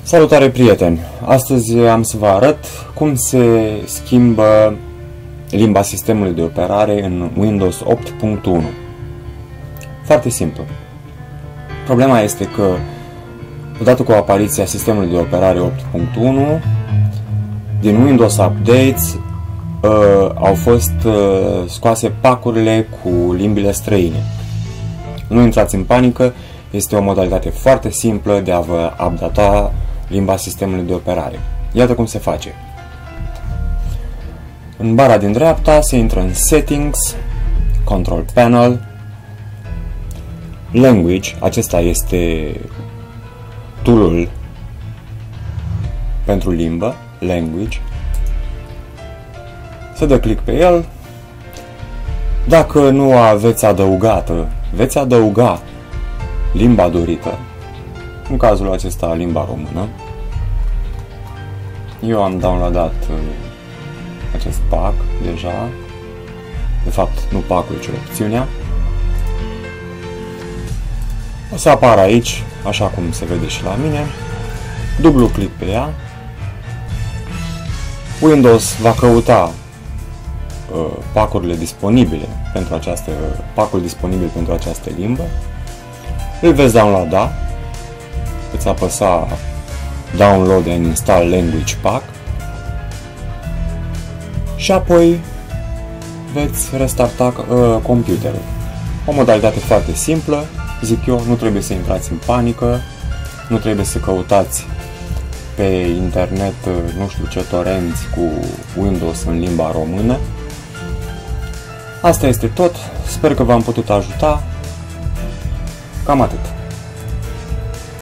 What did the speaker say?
Salutare prieteni! Astăzi am să vă arăt cum se schimbă limba sistemului de operare în Windows 8.1. Foarte simplu. Problema este că odată cu apariția sistemului de operare 8.1 din Windows Updates au fost scoase pacurile cu limbile străine. Nu intrați în panică, este o modalitate foarte simplă de a vă updata limba sistemului de operare. Iată cum se face. În bara din dreapta se intră în Settings, Control Panel, Language, acesta este tool-ul pentru limbă, Language. Se dă click pe el. Dacă nu aveți adăugată, veți adăuga limba dorită, în cazul acesta limba română. Eu am downloadat acest pack deja, de fapt nu pack-ul, ci opțiunea. O să apară aici, așa cum se vede și la mine, dublu click pe ea. Windows va căuta pacurile disponibile pentru pacul disponibil pentru această limbă. Îl veți downloada, veți apăsa Download and Install Language Pack și apoi veți restarta computerul. O modalitate foarte simplă, zic eu, nu trebuie să intrați în panică, nu trebuie să căutați pe internet nu știu ce torenți cu Windows în limba română. Asta este tot, sper că v-am putut ajuta. Cam atât.